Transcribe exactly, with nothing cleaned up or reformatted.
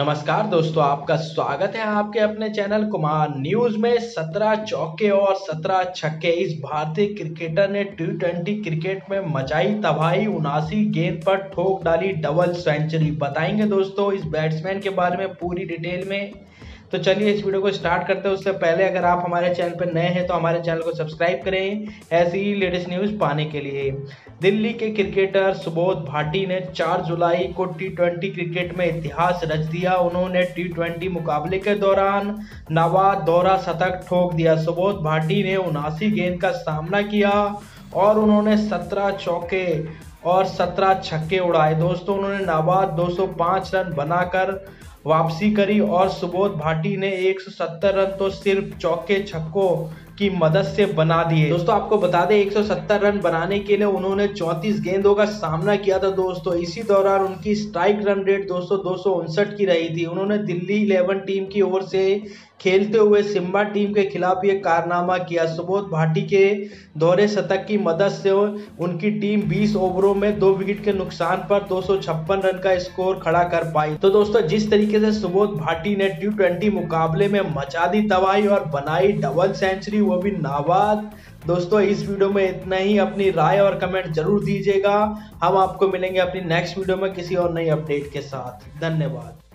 नमस्कार दोस्तों, आपका स्वागत है आपके अपने चैनल कुमार न्यूज में। सत्रह चौके और सत्रह छक्के इस भारतीय क्रिकेटर ने टी ट्वेंटी क्रिकेट में मचाई तबाही। उनासी गेंद पर ठोक डाली डबल सेंचुरी। बताएंगे दोस्तों इस बैट्समैन के बारे में पूरी डिटेल में। तो चलिए इस वीडियो को स्टार्ट करते हैं। उससे पहले अगर आप हमारे चैनल पर नए हैं तो हमारे चैनल को सब्सक्राइब करें ऐसी ही लेटेस्ट न्यूज पाने के लिए। दिल्ली के क्रिकेटर सुबोध भाटी ने चार जुलाई को टी ट्वेंटी क्रिकेट में इतिहास रच दिया। उन्होंने टी ट्वेंटी मुकाबले के दौरान नवाद दोहरा शतक ठोक दिया। सुबोध भाटी ने उनासी गेंद का सामना किया और उन्होंने सत्रह चौके और सत्रह छक्के उड़ाए। दोस्तों उन्होंने नाबाद दो सौ पाँच रन बनाकर वापसी करी और सुबोध भाटी ने एक सौ सत्तर रन तो सिर्फ चौके छक्कों की मदद से बना दिए। दोस्तों आपको बता दें एक सौ सत्तर रन बनाने के लिए उन्होंने चौंतीस गेंदों का सामना किया था। दोस्तों इसी दौरान उनकी स्ट्राइक रन रेट दो सौ दो सौ उनसठ की रही थी। उन्होंने दिल्ली इलेवन टीम की ओर से खेलते हुए सिम्बा टीम के खिलाफ ये कारनामा किया। सुबोध भाटी के दोहरे शतक की मदद से उनकी टीम बीस ओवरों में दो विकेट के नुकसान पर दो सौ छप्पन रन का स्कोर खड़ा कर पाई। तो दोस्तों जिस तरीके से सुबोध भाटी ने टी ट्वेंटी मुकाबले में मचा दी तबाही और बनाई डबल सेंचुरी, वो भी नाबाद। दोस्तों इस वीडियो में इतना ही। अपनी राय और कमेंट जरूर दीजिएगा। हम आपको मिलेंगे अपनी नेक्स्ट वीडियो में किसी और नई अपडेट के साथ। धन्यवाद।